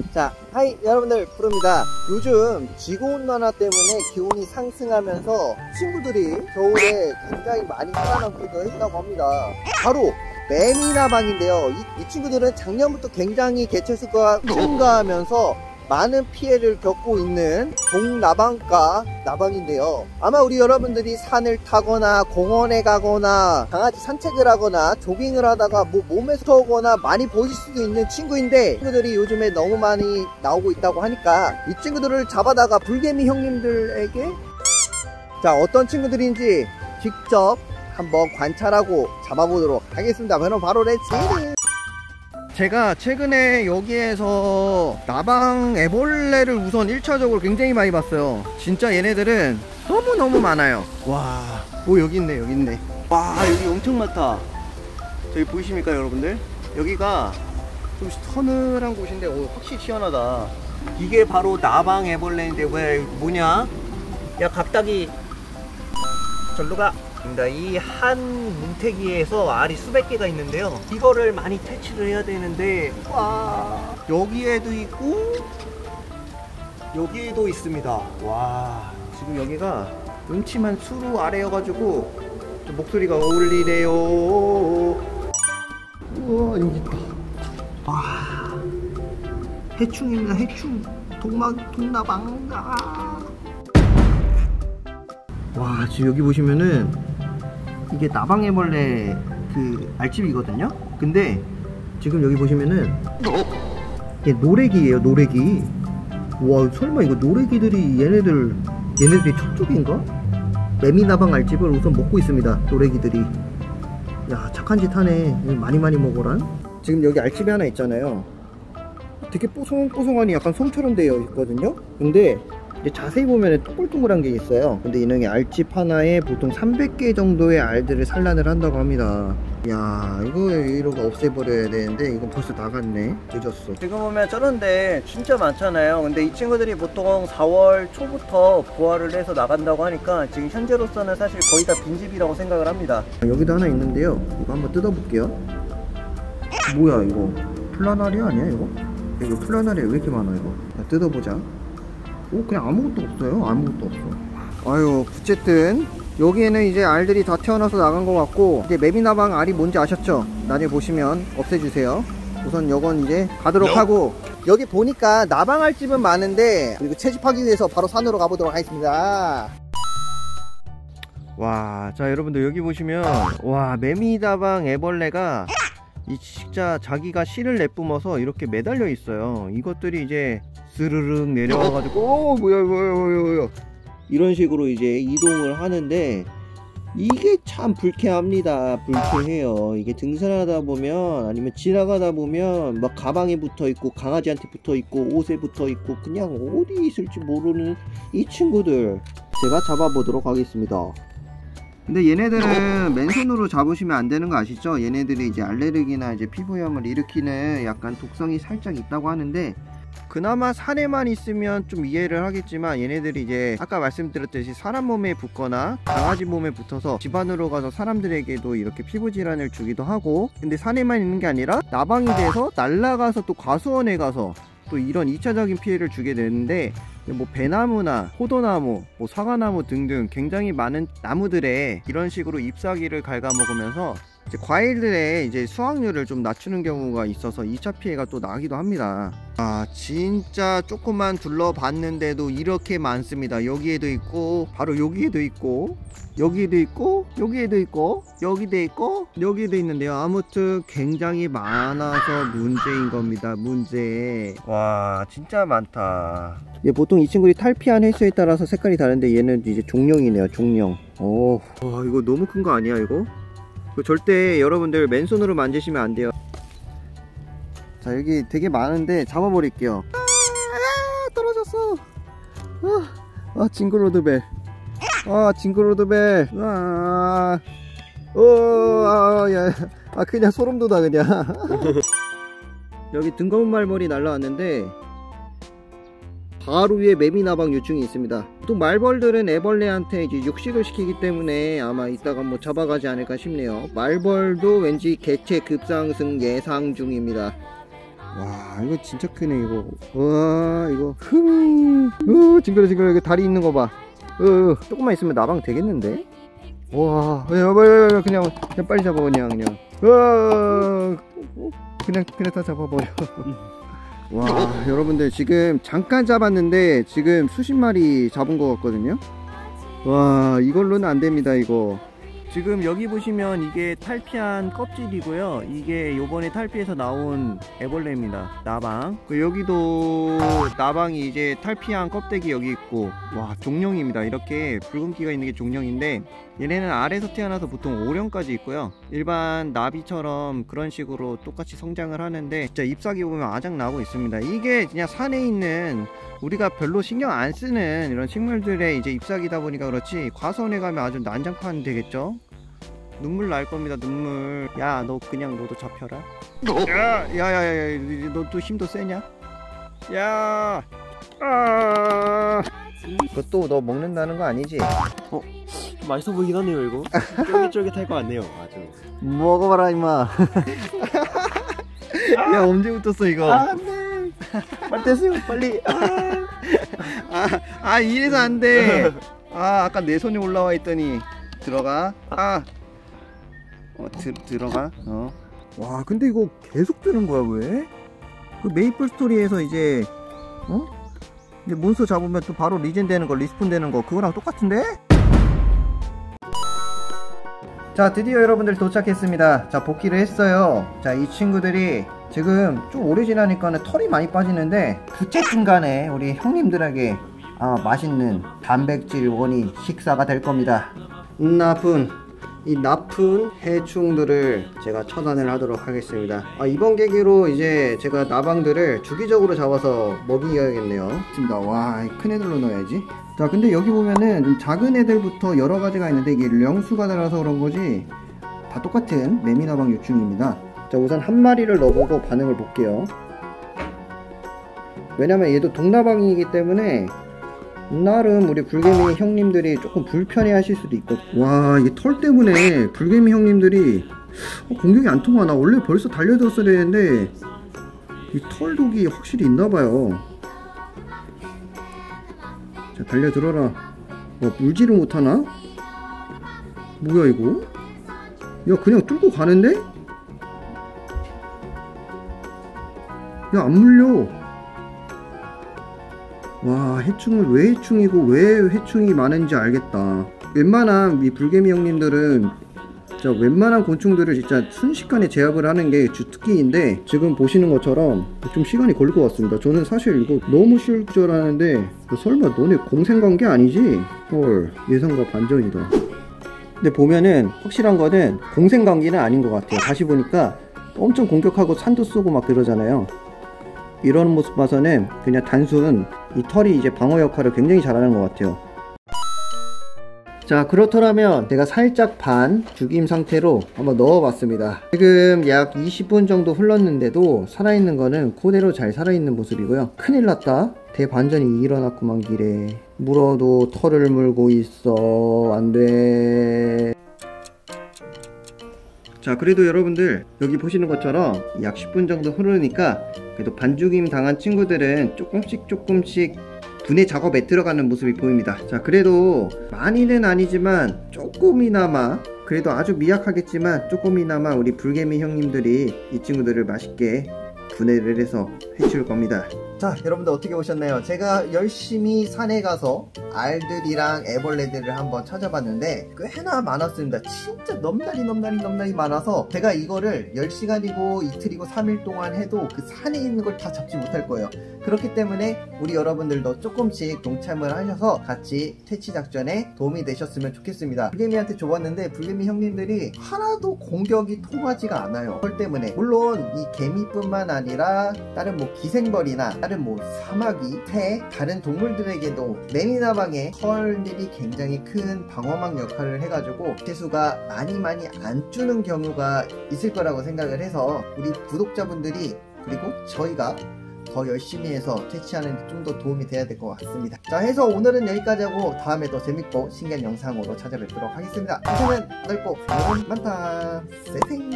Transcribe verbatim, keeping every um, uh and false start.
자, 하이 여러분들, 부릅니다. 요즘 지구온난화 때문에 기온이 상승하면서 친구들이 겨울에 굉장히 많이 살아남기도 했다고 합니다. 바로 매미나방인데요. 이, 이 친구들은 작년부터 굉장히 개체수가 증가하면서 많은 피해를 겪고 있는 동나방과 나방인데요. 아마 우리 여러분들이 산을 타거나 공원에 가거나 강아지 산책을 하거나 조깅을 하다가 뭐 몸에 쏘거나 많이 보실 수도 있는 친구인데, 친구들이 요즘에 너무 많이 나오고 있다고 하니까 이 친구들을 잡아다가 불개미 형님들에게 자 어떤 친구들인지 직접 한번 관찰하고 잡아보도록 하겠습니다. 그럼 바로 렛츠 고! 제가 최근에 여기에서 나방 애벌레를 우선 일 차적으로 굉장히 많이 봤어요. 진짜 얘네들은 너무너무 많아요. 와, 오 여기 있네 여기 있네. 와 여기 엄청 많다. 저기 보이십니까 여러분들? 여기가 좀 서늘한 곳인데 오, 확실히 시원하다. 이게 바로 나방 애벌레인데 왜 뭐냐? 야 각닭이 절로 가. 이 한 뭉태기에서 알이 수백 개가 있는데요. 이거를 많이 퇴치를 해야 되는데, 와 여기에도 있고 여기에도 있습니다. 와 지금 여기가 음침한 수루 아래여가지고 좀 목소리가 울리네요. 우와 여기 있다. 와 해충입니다. 해충. 동막 동나방. 아. 와 지금 여기 보시면은 이게 나방애벌레 그 알집이거든요. 근데 지금 여기 보시면은 이게 노래기예요. 노래기. 와 설마 이거 노래기들이 얘네들 얘네들이 척쪽인가? 매미나방 알집을 우선 먹고 있습니다. 노래기들이. 야 착한 짓 하네. 많이 많이 먹어란. 지금 여기 알집이 하나 있잖아요. 되게 뽀송뽀송하니 약간 솜처럼 되어 있거든요. 근데 이제 자세히 보면 동글동글한 게 있어요. 근데 이놈의 알집 하나에 보통 삼백 개 정도의 알들을 산란을 한다고 합니다. 야 이거 이러고 없애버려야 되는데 이건 벌써 나갔네. 늦었어. 지금 보면 저런데 진짜 많잖아요. 근데 이 친구들이 보통 사월 초부터 부화를 해서 나간다고 하니까 지금 현재로서는 사실 거의 다 빈집이라고 생각을 합니다. 여기도 하나 있는데요. 이거 한번 뜯어볼게요. 뭐야 이거 플라나리아 아니야 이거? 이거 플라나리아 왜 이렇게 많아 이거? 자, 뜯어보자. 오 그냥 아무것도 없어요. 아무것도 없어. 아유 어쨌든 여기에는 이제 알들이 다 태어나서 나간 것 같고, 이제 매미나방 알이 뭔지 아셨죠? 나중에 보시면 없애주세요. 우선 요건 이제 가도록 하고, 여기 보니까 나방 알집은 많은데 그리고 채집하기 위해서 바로 산으로 가보도록 하겠습니다. 와 자 여러분들 여기 보시면 와 매미나방 애벌레가 이 진짜 자기가 씨를 내뿜어서 이렇게 매달려 있어요. 이것들이 이제 스르륵 내려와가지고 오 뭐야 뭐야 뭐야 뭐야 이런 식으로 이제 이동을 하는데, 이게 참 불쾌합니다. 불쾌해요. 이게 등산하다 보면 아니면 지나가다 보면 막 가방에 붙어 있고 강아지한테 붙어 있고 옷에 붙어 있고 그냥 어디 있을지 모르는 이 친구들 제가 잡아보도록 하겠습니다. 근데 얘네들은 맨손으로 잡으시면 안 되는 거 아시죠? 얘네들이 이제 알레르기나 이제 피부염을 일으키는 약간 독성이 살짝 있다고 하는데, 그나마 산에만 있으면 좀 이해를 하겠지만 얘네들이 이제 아까 말씀드렸듯이 사람 몸에 붙거나 강아지 몸에 붙어서 집안으로 가서 사람들에게도 이렇게 피부 질환을 주기도 하고, 근데 산에만 있는 게 아니라 나방이 돼서 날아가서 또 과수원에 가서 또 이런 이 차적인 피해를 주게 되는데, 뭐 배나무나 포도나무, 뭐 사과나무 등등 굉장히 많은 나무들에 이런 식으로 잎사귀를 갉아먹으면서 이제 과일들의 이제 수확률을 좀 낮추는 경우가 있어서 이 차 피해가 또 나기도 합니다. 아 진짜 조금만 둘러봤는데도 이렇게 많습니다. 여기에도 있고 바로 여기에도 있고 여기에도 있고 여기에도 있고 여기도 있고 여기에도 있는데요. 아무튼 굉장히 많아서 문제인 겁니다. 문제. 와 진짜 많다. 예, 보통 이 친구들이 탈피한 횟수에 따라서 색깔이 다른데 얘는 이제 종령이네요. 종령. 오, 와 이거 너무 큰 거 아니야 이거? 절대 여러분들 맨손으로 만지시면 안 돼요. 자 여기 되게 많은데 잡아버릴게요. 아, 떨어졌어. 아, 아 징글로드벨. 아 징글로드벨. 아, 오, 아, 야, 아 그냥 소름 돋아 그냥. 여기 등검은 말벌이 날라왔는데 바로 위에 매미나방 유충이 있습니다. 또 말벌들은 애벌레한테 이제 육식을 시키기 때문에 아마 이따가 뭐 잡아가지 않을까 싶네요. 말벌도 왠지 개체 급상승 예상 중입니다. 와 이거 진짜 크네 이거. 와 이거 흠. 어 징그러 징그러. 이거 다리 있는 거봐. 어 조금만 있으면 나방 되겠는데. 와 그냥 그냥 그냥 빨리 잡아. 그냥 그냥 와 그냥 그냥 다 잡아버려. 와 여러분들 지금 잠깐 잡았는데 지금 수십 마리 잡은 것 같거든요. 와 이걸로는 안 됩니다 이거. 지금 여기 보시면 이게 탈피한 껍질이고요. 이게 요번에 탈피해서 나온 애벌레입니다. 나방. 여기도 나방이 이제 탈피한 껍데기 여기 있고. 와 종령입니다. 이렇게 붉은기가 있는 게 종령인데 얘네는 알에서 태어나서 보통 오령까지 있고요. 일반 나비처럼 그런 식으로 똑같이 성장을 하는데 진짜 잎사귀 보면 아작 나고 있습니다. 이게 그냥 산에 있는 우리가 별로 신경 안 쓰는 이런 식물들의 이제 잎사귀다 보니까 그렇지 과수원에 가면 아주 난장판 되겠죠? 눈물 날 겁니다. 눈물. 야 너 그냥 너도 잡혀라. 야야야야 너 또 힘도 세냐? 야 아 그것도 너 먹는다는 거 아니지? 어? 좀 맛있어 보이긴 하네요 이거. 쫄깃쫄깃할 것 같네요. 아주. 먹어봐라 임마. 야 언제부터 써 이거? 아 안돼. 빨리 떼세요 빨리. 아, 아 이래서 안돼. 아 아까 내 손에 올라와 있더니 들어가. 아 어, 드, 들어가. 어. 와 근데 이거 계속 뜨는 거야 왜? 그 메이플 스토리에서 이제 어? 이제 몬스터 잡으면 또 바로 리젠 되는 거, 리스폰 되는 거 그거랑 똑같은데? 자 드디어 여러분들 도착했습니다. 자 복귀를 했어요. 자 이 친구들이 지금 좀 오래 지나니까는 털이 많이 빠지는데 그때쯤 간에 우리 형님들에게 아, 맛있는 단백질 원이 식사가 될 겁니다. 나쁜 이 나쁜 해충들을 제가 처단을 하도록 하겠습니다. 아, 이번 계기로 이제 제가 나방들을 주기적으로 잡아서 먹이야겠네요. 와, 큰 애들로 넣어야지. 자, 근데 여기 보면은 좀 작은 애들부터 여러 가지가 있는데 이게 령수가 달라서 그런 거지 다 똑같은 매미나방 유충입니다. 자, 우선 한 마리를 넣어보고 반응을 볼게요. 왜냐면 얘도 동나방이기 때문에 나름 우리 불개미 형님들이 조금 불편해 하실 수도 있거든. 와 이게 털 때문에 불개미 형님들이 어, 공격이 안 통하나. 원래 벌써 달려들었어야 되는데 이 털독이 확실히 있나봐요. 자 달려들어라. 어, 물질을 못하나? 뭐야 이거? 야 그냥 뚫고 가는데? 야 안 물려. 와 해충은 왜 해충이고 왜 해충이 많은지 알겠다. 웬만한 이 불개미 형님들은 진짜 웬만한 곤충들을 진짜 순식간에 제압을 하는 게 주특기인데 지금 보시는 것처럼 좀 시간이 걸릴 것 같습니다. 저는 사실 이거 너무 쉬울 줄 알았는데 설마 너네 공생관계 아니지? 헐 예상과 반전이다. 근데 보면은 확실한 거는 공생관계는 아닌 것 같아요. 다시 보니까 엄청 공격하고 산도 쏘고 막 그러잖아요. 이런 모습 봐서는 그냥 단순 이 털이 이제 방어 역할을 굉장히 잘하는 것 같아요. 자 그렇더라면 제가 살짝 반 죽임 상태로 한번 넣어봤습니다. 지금 약 이십 분 정도 흘렀는데도 살아있는 거는 그대로 잘 살아있는 모습이고요. 큰일났다. 대반전이 일어났구만 길에. 물어도 털을 물고 있어. 안돼. 자 그래도 여러분들 여기 보시는 것처럼 약 십 분 정도 흐르니까 그래도 반죽임 당한 친구들은 조금씩 조금씩 분해 작업에 들어가는 모습이 보입니다. 자 그래도 많이는 아니지만 조금이나마 그래도 아주 미약하겠지만 조금이나마 우리 불개미 형님들이 이 친구들을 맛있게 분해를 해서 해치울 겁니다. 자 여러분들 어떻게 보셨나요? 제가 열심히 산에 가서 알들이랑 애벌레들을 한번 찾아봤는데 꽤나 많았습니다. 진짜 넘나리 넘나리 넘나리 많아서 제가 이거를 열 시간이고 이틀이고 삼 일 동안 해도 그 산에 있는 걸 다 잡지 못할 거예요. 그렇기 때문에 우리 여러분들도 조금씩 동참을 하셔서 같이 퇴치 작전에 도움이 되셨으면 좋겠습니다. 불개미한테 줘봤는데 불개미 형님들이 하나도 공격이 통하지가 않아요. 털 때문에. 물론 이 개미뿐만 아니라 다른 뭐 기생벌이나 다른 뭐 사마귀, 새, 다른 동물들에게도 매미나방의 털들이 굉장히 큰 방어막 역할을 해가지고 개수가 많이 많이 안 주는 경우가 있을 거라고 생각을 해서 우리 구독자분들이 그리고 저희가 더 열심히 해서 퇴치하는 데 좀 더 도움이 돼야 될 것 같습니다. 자 해서 오늘은 여기까지 하고 다음에 더 재밌고 신기한 영상으로 찾아뵙도록 하겠습니다. 세상은 넓고 사람은 많다. 세생